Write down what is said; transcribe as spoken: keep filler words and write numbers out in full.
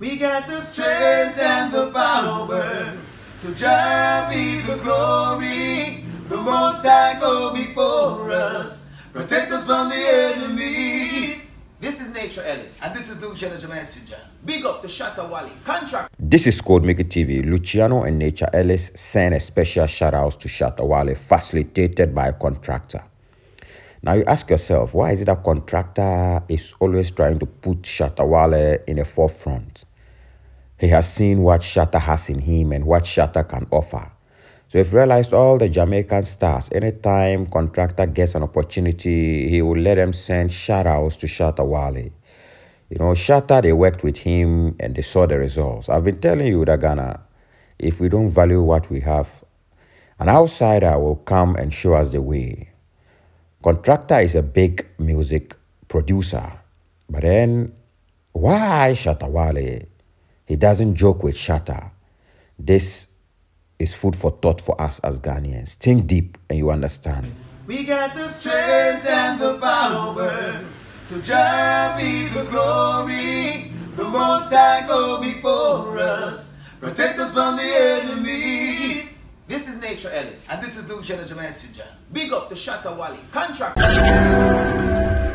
We got the strength and the power to just be the glory. The Most High go before us, protect us from the enemies. This is Nature Ellis. And this is Luciano the Messenger. Big up to Shatta Wale. Contract. This is Codemaker T V. Luciano and Nature Ellis send a special shout out to Shatta Wale, facilitated by a contractor. Now you ask yourself, why is it that contractor is always trying to put Shatta Wale in the forefront? He has seen what Shatta has in him and what Shatta can offer. So if you realized all the Jamaican stars, anytime contractor gets an opportunity, he will let them send shout outs to Shatta Wale. You know, Shatta, they worked with him and they saw the results. I've been telling you that Ghana, if we don't value what we have, an outsider will come and show us the way. Contractor is a big music producer, but then why Shatta Wale? He doesn't joke with Shatta. This is food for thought for us as Ghanaians. Think deep and you understand. We got the strength and the power to just be the glory. The Most High go before us, protect us from the enemies. This is Nature Ellis. And this is Luciano the Messenger. Big up to Shatta Wale. Contract.